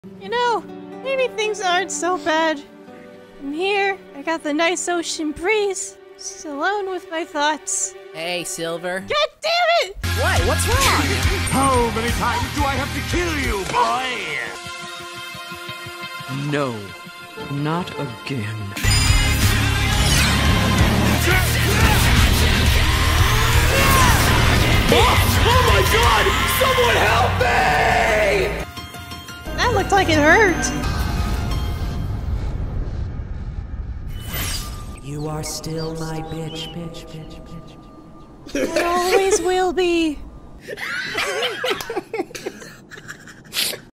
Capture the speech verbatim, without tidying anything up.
You know, maybe things aren't so bad. I'm here, I got the nice ocean breeze, just alone with my thoughts. Hey, Silver. God damn it! What? What's wrong? How many times do I have to kill you, boy? No, not again. Oh my god! Someone help me! That looked like it hurt. You are still my bitch, bitch, bitch, bitch. It always will be.